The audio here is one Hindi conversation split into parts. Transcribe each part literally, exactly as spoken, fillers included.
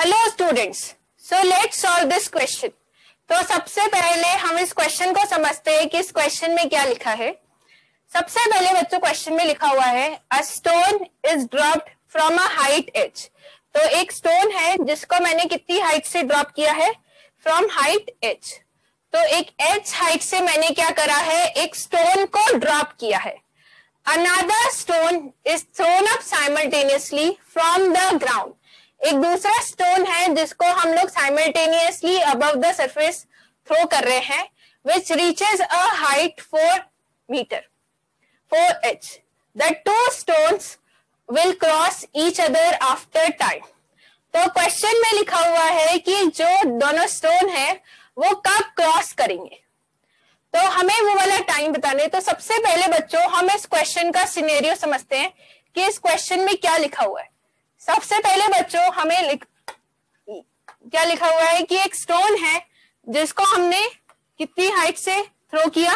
Hello students, so let's solve this question. तो सबसे पहले हम इस क्वेश्चन को समझते हैं कि इस क्वेश्चन में क्या लिखा है। सबसे पहले बच्चों क्वेश्चन में लिखा हुआ है a stone is dropped from a height h. तो एक स्टोन है जिसको मैंने कितनी हाइट से ड्रॉप किया है, फ्रॉम हाइट एज। तो एक एज हाइट से मैंने क्या करा है, एक स्टोन को ड्रॉप किया है। Another stone is thrown up simultaneously from the ground. एक दूसरा स्टोन है जिसको हम लोग simultaneously above the surface throw कर रहे हैं, which reaches a height four metre four h. The two stones will cross each other after time. तो क्वेश्चन में लिखा हुआ है कि जो दोनों स्टोन है वो कब क्रॉस करेंगे, तो हमें वो वाला टाइम बताने। तो सबसे पहले बच्चों हम इस क्वेश्चन का सिनेरियो समझते हैं कि इस क्वेश्चन में क्या लिखा हुआ है। सबसे पहले बच्चों हमें लिख क्या लिखा हुआ है कि एक स्टोन है जिसको हमने कितनी हाइट से थ्रो किया,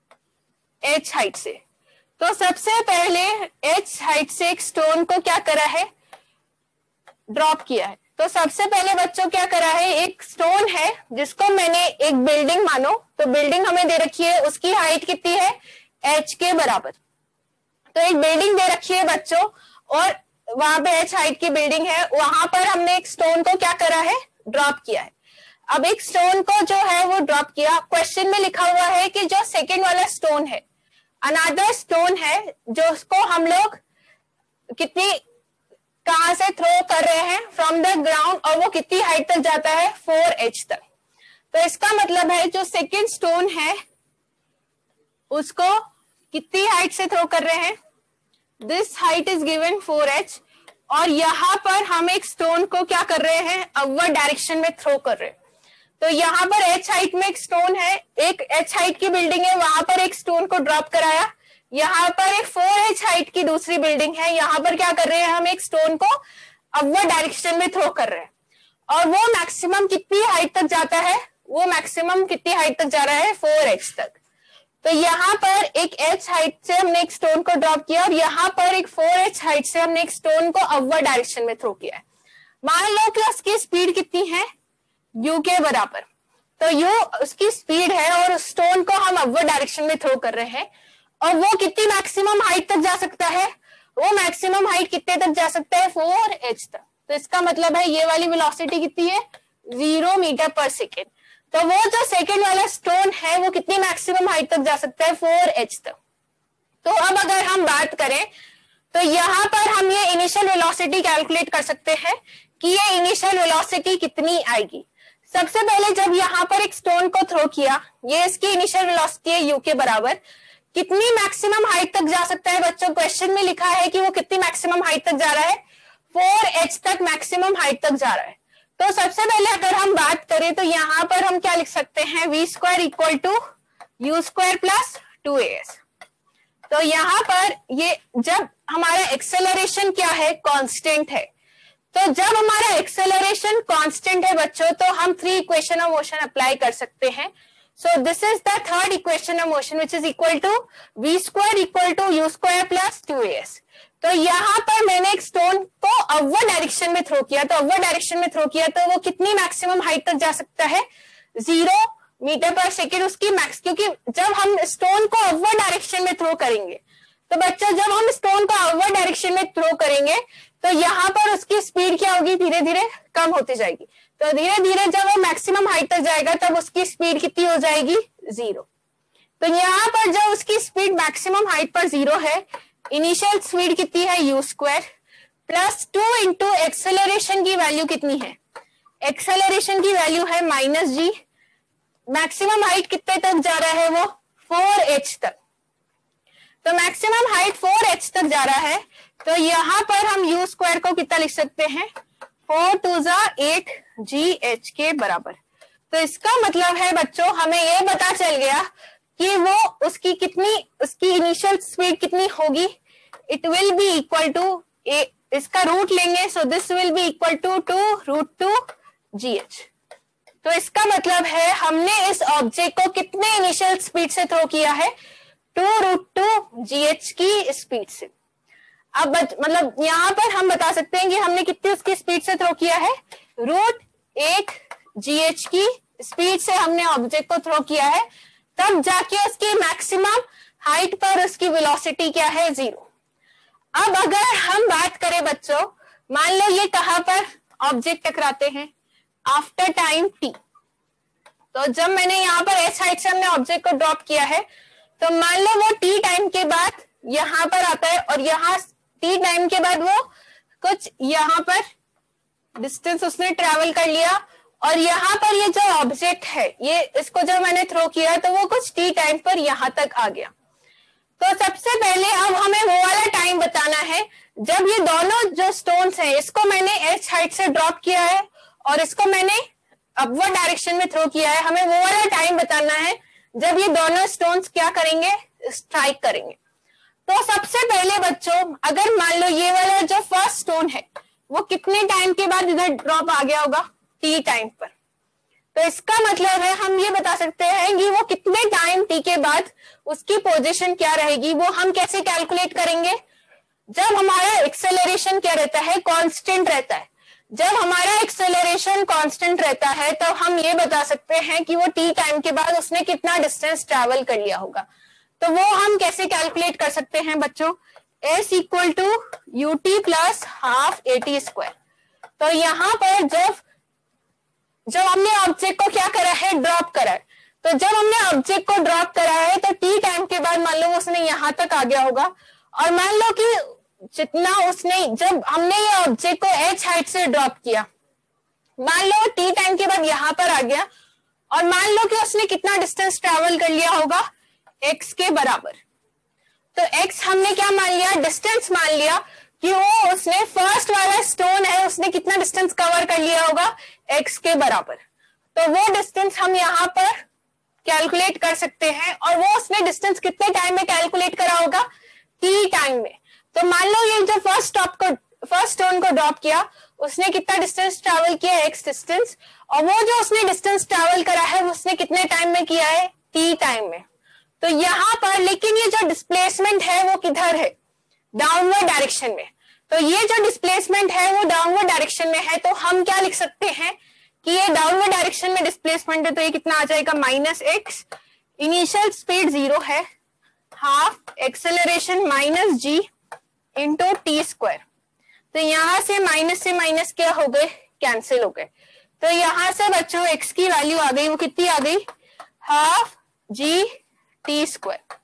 एच हाइट से। तो सबसे पहले एच हाइट से एक स्टोन को क्या करा है, ड्रॉप किया है। तो सबसे पहले बच्चों क्या करा है, एक स्टोन है जिसको मैंने एक बिल्डिंग मानो, तो बिल्डिंग हमें दे रखी है, उसकी हाइट कितनी है, एच के बराबर। तो एक बिल्डिंग दे रखी है बच्चों और वहां पे एच हाइट की बिल्डिंग है, वहां पर हमने एक स्टोन को क्या करा है, ड्रॉप किया है। अब एक स्टोन को जो है वो ड्रॉप किया। क्वेश्चन में लिखा हुआ है कि जो सेकेंड वाला स्टोन है, अनदर स्टोन है जो उसको हम लोग कितनी कहां से थ्रो कर रहे हैं, फ्रॉम द ग्राउंड, और वो कितनी हाइट तक जाता है, फोर एच तक। तो इसका मतलब है जो सेकेंड स्टोन है उसको कितनी हाइट से थ्रो कर रहे हैं, this height is given four h, और यहाँ पर हम एक स्टोन को क्या कर रहे हैं, अपवर्ड डायरेक्शन में थ्रो कर रहे हैं। तो यहाँ पर एच हाइट में एक स्टोन है, एक एच हाइट की बिल्डिंग है, वहां पर एक स्टोन को ड्रॉप कराया। यहाँ पर एक फोर एच हाइट की दूसरी बिल्डिंग है, यहाँ पर क्या कर रहे हैं, हम एक स्टोन को अपवर्ड डायरेक्शन में थ्रो कर रहे हैं। और वो मैक्सिमम कितनी हाइट तक जाता है, वो मैक्सिमम कितनी हाइट तक जा रहा है, फोर एच तक। तो यहाँ पर एक एच हाइट से हमने एक स्टोन को ड्रॉप किया और यहाँ पर एक फोर एच हाइट से हमने एक स्टोन को अपवर्ड डायरेक्शन में थ्रो किया है। मान लो कि उसकी स्पीड कितनी है, यू के बराबर। तो यू उसकी स्पीड है और उस स्टोन को हम अपवर्ड डायरेक्शन में थ्रो कर रहे हैं, और वो कितनी मैक्सिमम हाइट तक जा सकता है, वो मैक्सिमम हाइट कितने तक जा सकता है, फोर एच तक। तो इसका मतलब है ये वाली वेलोसिटी कितनी है, जीरो मीटर पर सेकेंड। तो वो जो सेकेंड वाला स्टोन है वो कितनी मैक्सिमम हाइट तक जा सकता है, फोर एच तक। तो अब अगर हम बात करें तो यहाँ पर हम ये इनिशियल वेलोसिटी कैलकुलेट कर सकते हैं कि ये इनिशियल वेलोसिटी कितनी आएगी। सबसे पहले जब यहाँ पर एक स्टोन को थ्रो किया, ये इसकी इनिशियल वेलोसिटी है यू के बराबर। कितनी मैक्सिमम हाइट तक जा सकता है बच्चों, क्वेश्चन में लिखा है कि वो कितनी मैक्सिमम हाइट तक जा रहा है, फोर एच तक मैक्सिमम हाइट तक जा रहा है। तो सबसे पहले अगर हम बात करें तो यहाँ पर हम क्या लिख सकते हैं, v square equal to u square plus two a s. तो यहाँ पर ये जब हमारा एक्सेलरेशन क्या है, कांस्टेंट है। तो जब हमारा एक्सेलरेशन कांस्टेंट है बच्चों, तो हम three equation of motion apply कर सकते हैं। So this is the third equation of motion which is equal to v square equal to u square plus two a s. तो यहाँ पर मैंने एक स्टोन को अपवर्ड डायरेक्शन में थ्रो किया, तो अपवर्ड डायरेक्शन में थ्रो किया तो वो कितनी मैक्सिमम हाइट तक जा सकता है, जीरो मीटर पर सेकेंड उसकी मैक्स। क्योंकि जब हम स्टोन को अपवर्ड डायरेक्शन में थ्रो करेंगे, तो बच्चों जब हम स्टोन को अपवर्ड डायरेक्शन में थ्रो करेंगे तो यहाँ पर उसकी स्पीड क्या होगी, धीरे धीरे कम होती जाएगी। तो धीरे धीरे जब वो मैक्सिमम हाइट तक जाएगा तब उसकी स्पीड कितनी हो जाएगी, जीरो। तो यहाँ पर जब उसकी स्पीड मैक्सिमम हाइट पर जीरो है, इनिशियल स्पीड कितनी है, u square plus two into acceleration की वैल्यू कितनी है, एक्सेलरेशन की वैल्यू है माइनस जी। मैक्सिमम हाइट कितने तक जा रहा है, वो फोर एच तक। तो मैक्सिमम हाइट फोर एच तक जा रहा है, तो यहाँ पर हम यू स्क्वायर को कितना लिख सकते हैं, फोर टू जा एट जी एच के बराबर। तो इसका मतलब है बच्चों हमें ये पता चल गया कि वो उसकी कितनी उसकी इनिशियल स्पीड कितनी होगी, it will be equal to a, इसका रूट लेंगे, so this will be equal to two root two g h. तो इसका मतलब है हमने इस ऑब्जेक्ट को कितने इनिशियल स्पीड से थ्रो किया है, two root two g h की स्पीड से। अब मतलब यहाँ पर हम बता सकते हैं कि हमने कितनी उसकी स्पीड से थ्रो किया है, रूट एट जी एच की स्पीड से हमने ऑब्जेक्ट को थ्रो किया है, तब जाके उसकी मैक्सिमम हाइट पर उसकी वेलोसिटी क्या है, जीरो। अब अगर हम बात करें बच्चों, मान लो ये कहां पर ऑब्जेक्ट टकराते हैं, आफ्टर टाइम टी। तो जब मैंने यहाँ पर एच हाइट से हमने ऑब्जेक्ट को ड्रॉप किया है, तो मान लो वो टी टाइम के बाद यहाँ पर आता है और यहाँ टी टाइम के बाद वो कुछ यहाँ पर डिस्टेंस उसने ट्रेवल कर लिया और यहाँ पर ये जो ऑब्जेक्ट है, ये इसको जब मैंने थ्रो किया तो वो कुछ टी टाइम पर यहाँ तक आ गया। तो सबसे पहले अब हमें वो वाला टाइम बताना है जब ये दोनों जो स्टोन्स हैं, इसको मैंने एच हाइट से ड्रॉप किया है और इसको मैंने अपवर्ड डायरेक्शन में थ्रो किया है। हमें वो वाला टाइम बताना है जब ये दोनों स्टोन्स क्या करेंगे, स्ट्राइक करेंगे। तो सबसे पहले बच्चों, अगर मान लो ये वाला जो फर्स्ट स्टोन है वो कितने टाइम के बाद इधर ड्रॉप आ गया होगा, टी टाइम पर। तो इसका मतलब है हम ये बता सकते हैं कि वो कितने टाइम टी के बाद उसकी पोजीशन क्या रहेगी। वो हम कैसे कैलकुलेट करेंगे, जब हमारा एक्सेलरेशन क्या रहता है, कांस्टेंट रहता है। जब हमारा एक्सेलरेशन कांस्टेंट रहता है तो हम ये बता सकते हैं कि वो टी टाइम के बाद उसने कितना डिस्टेंस ट्रैवल कर लिया होगा। तो वो हम कैसे कैलकुलेट कर सकते हैं बच्चों, s equal to u t plus half a t square. तो यहाँ पर जब जब हमने ऑब्जेक्ट को क्या करा है, ड्रॉप करा है, तो जब हमने ऑब्जेक्ट को ड्रॉप करा है तो टी टाइम के बाद मान लो उसने यहाँ तक आ गया होगा और मान लो कि जितना उसने, जब हमने ये ऑब्जेक्ट को एच हाइट से ड्रॉप किया, मान लो टी टाइम के बाद यहाँ पर आ गया और मान लो कि उसने कितना डिस्टेंस ट्रैवल कर लिया होगा, एक्स के बराबर। तो एक्स हमने क्या मान लिया, डिस्टेंस मान लिया कि वो उसने फर्स्ट वाला स्टोन है उसने कितना डिस्टेंस कवर कर लिया होगा, एक्स के बराबर। तो वो डिस्टेंस हम यहाँ पर कैलकुलेट कर सकते हैं और वो उसने डिस्टेंस कितने टाइम में कैलकुलेट करा होगा, टी टाइम में। तो मान लो ये जो फर्स्ट स्टॉप को फर्स्ट स्टोन को ड्रॉप किया उसने कितना डिस्टेंस ट्रैवल किया, एक्स डिस्टेंस, और वो जो उसने डिस्टेंस ट्रैवल करा है उसने कितने टाइम में किया है, टी टाइम में। तो यहाँ पर लेकिन ये जो डिस्प्लेसमेंट है वो किधर है, डाउनवर्ड डायरेक्शन में। तो ये जो डिस्प्लेसमेंट है वो डाउनवर्ड डायरेक्शन में है, तो हम क्या लिख सकते हैं कि ये डाउनवर्ड डायरेक्शन में डिस्प्लेसमेंट है, तो ये कितना आ जाएगा, minus x. Initial speed zero है, half acceleration minus g into t square. तो यहां से माइनस से माइनस क्या हो गए, कैंसिल हो गए। तो यहां से बच्चों एक्स की वैल्यू आ गई, वो कितनी आ गई, हाफ जी टी स्क्वायर।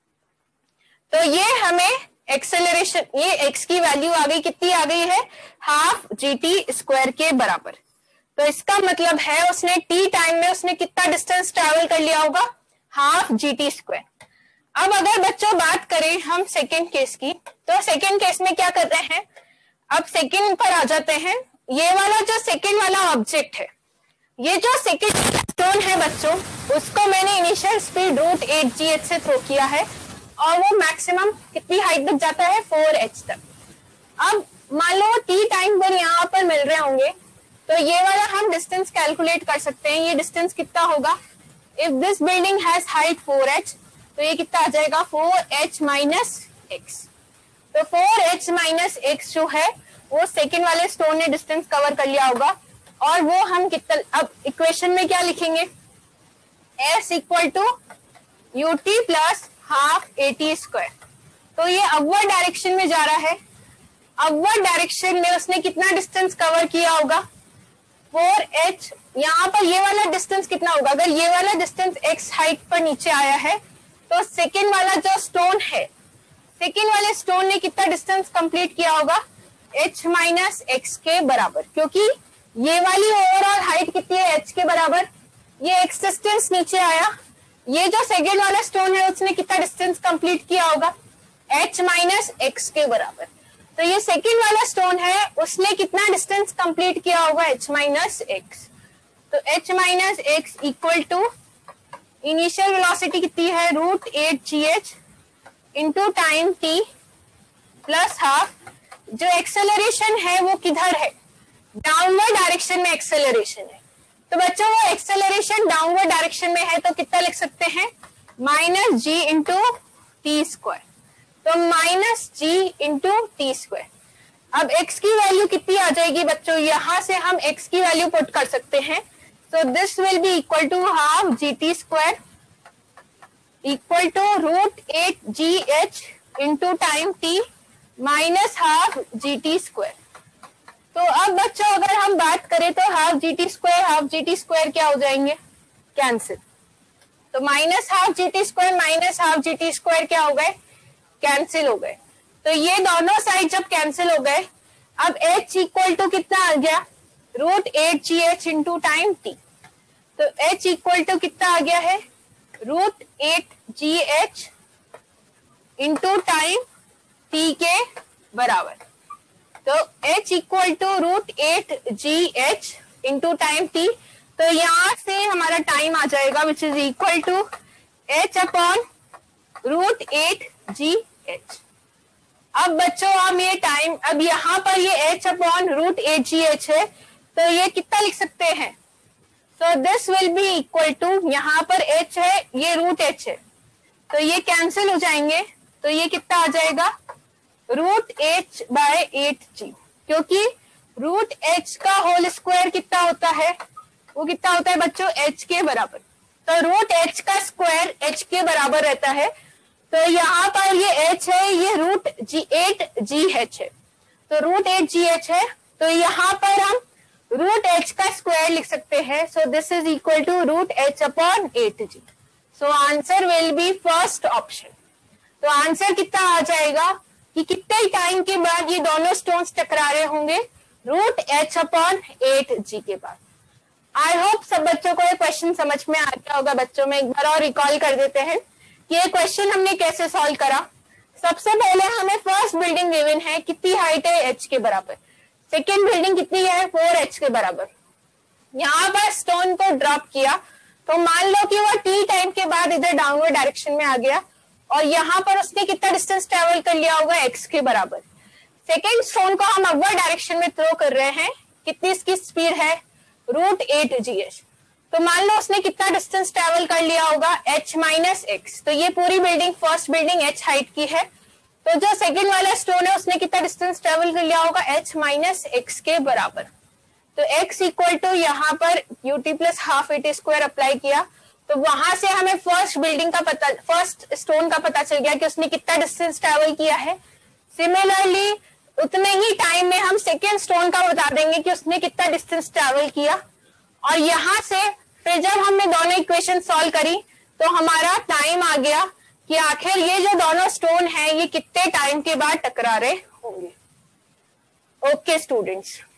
तो ये हमें एक्सेलरेशन, ये एक्स की वैल्यू आ गई, कितनी आ गई है, हाफ जी टी स्क्वायर के बराबर। तो इसका मतलब है उसने टी टाइम में उसने कितना डिस्टेंस ट्रैवल कर लिया होगा, हाफ जी टी स्क्वायर। अब अगर बच्चों बात करें हम सेकेंड केस की, तो सेकेंड केस में क्या कर रहे हैं, अब सेकेंड पर आ जाते हैं। ये वाला जो सेकेंड वाला ऑब्जेक्ट है, ये जो सेकेंड स्टोन है बच्चों, उसको मैंने initial speed root eight g h से थ्रो किया है और वो मैक्सिमम कितनी हाइट तक जाता है, फोर एच तक। अब मान लो टी टाइम पर यहाँ पर मिल रहे होंगे, तो ये वाला हम डिस्टेंस कैलकुलेट कर सकते हैं। ये डिस्टेंस कितना होगा, if this building has height four h, तो ये कितना आ जाएगा, फोर एच माइनस एक्स। तो फोर एच माइनस एक्स जो है वो सेकेंड वाले स्टोन ने डिस्टेंस कवर कर लिया होगा, और वो हम कितना, अब इक्वेशन में क्या लिखेंगे, s equal to u t plus half a t square. तो ये अपवर्ड डायरेक्शन में जा रहा है, अपवर्ड डायरेक्शन में उसने कितना डिस्टेंस कवर किया होगा, फोर एच। यहाँ पर ये वाला डिस्टेंस कितना होगा, अगर ये वाला डिस्टेंस एक्स हाइट पर नीचे आया है तो सेकेंड वाला जो स्टोन है, सेकेंड वाले स्टोन ने कितना डिस्टेंस कंप्लीट किया होगा, एच माइनस एक्स के बराबर, क्योंकि ये वाली ओवरऑल हाइट कितनी है, एच के बराबर। ये एक्स डिस्टेंस नीचे आया, ये जो सेकेंड वाला स्टोन है उसने कितना डिस्टेंस कंप्लीट किया होगा, एच माइनस एक्स के बराबर। तो ये सेकेंड वाला स्टोन है उसने कितना डिस्टेंस कंप्लीट किया होगा, एच माइनस एक्स। तो h minus x equal to initial velocity कितनी है, root eight g h into time t plus half. जो एक्सेलरेशन है वो किधर है, डाउनवर्ड डायरेक्शन में एक्सेलरेशन है। तो बच्चों वो एक्सेलरेशन डाउनवर्ड डायरेक्शन में है, तो कितना लिख सकते हैं, minus g into t square. तो minus g into t square. अब x की वैल्यू कितनी आ जाएगी बच्चों, यहां से हम x की वैल्यू पुट कर सकते हैं। So this will be equal to half g t square equal to root eight g h into time t minus half g t square. तो अब बच्चों अगर हम बात करें तो half g t square half g t square क्या हो जाएंगे, कैंसिल। तो minus half g t square minus half g t square क्या हो गए, कैंसिल हो गए। तो ये दोनों साइड जब कैंसिल हो गए, अब h इक्वल टू कितना आ गया, root eight g h into time t. तो h इक्वल टू कितना आ गया है, root eight g h into time t के बराबर। तो h equal to root eight g h into time t। तो यहां से हमारा टाइम आ जाएगा which is equal to h upon root eight g h. अब बच्चों हम ये टाइम, अब यहाँ पर ये h upon root eight g h है, तो ये कितना लिख सकते हैं, so this will be equal to, यहाँ पर h है, ये रूट h है, तो ये कैंसिल हो जाएंगे। तो ये कितना आ जाएगा, root h by eight g, क्योंकि रूट एच का होल स्क्वायर कितना होता है, वो कितना होता है बच्चों, h के बराबर। तो रूट h का स्क्वायर h के बराबर रहता है। तो यहाँ पर ये h है, ये root g eight g h है, तो रूट एट जी एच है, तो यहाँ पर हम रूट h का स्क्वायर लिख सकते हैं। So this is equal to root h upon eight g. So answer will be first option. तो आंसर कितना आ जाएगा कि कितने टाइम के बाद ये दोनों स्टोन्स टकरा रहे होंगे, root h upon eight g के बाद। आई होप सब बच्चों को ये क्वेश्चन समझ में आ गया होगा। बच्चों में एक बार और रिकॉल कर देते हैं कि ये क्वेश्चन हमने कैसे सॉल्व करा। सबसे पहले हमें फर्स्ट बिल्डिंग गिवन है, कितनी हाइट है, h के बराबर। सेकेंड बिल्डिंग कितनी है, फोर एच के बराबर। यहाँ पर स्टोन को ड्रॉप किया तो मान लो कि वो टी टाइम के बाद इधर डाउनवर्ड डायरेक्शन में आ गया और यहाँ पर उसने कितना डिस्टेंस ट्रेवल कर लिया होगा, x के बराबर। सेकेंड स्टोन को हम अपवर्ड डायरेक्शन में थ्रो कर रहे हैं, कितनी इसकी स्पीड है, रूट एट जी एच। तो मान लो उसने कितना डिस्टेंस ट्रेवल कर लिया होगा, h माइनस एक्स। तो ये पूरी building, first building h height की है, तो जो सेकंड वाला स्टोन है उसने कितना डिस्टेंस ट्रेवल कर लिया होगा, h माइनस एक्स के बराबर। तो x इक्वल टू यहाँ पर ut plus half at square apply किया, तो वहां से हमें फर्स्ट बिल्डिंग का पता, फर्स्ट स्टोन का पता चल गया कि उसने कितना डिस्टेंस ट्रेवल किया है। सिमिलरली उतने ही टाइम में हम सेकेंड स्टोन का बता देंगे कि उसने कितना डिस्टेंस ट्रेवल किया। और यहाँ से फिर जब हमने दोनों इक्वेशन सॉल्व करी तो हमारा टाइम आ गया कि आखिर ये जो दोनों स्टोन हैं ये कितने टाइम के बाद टकरा रहे होंगे। Okay students.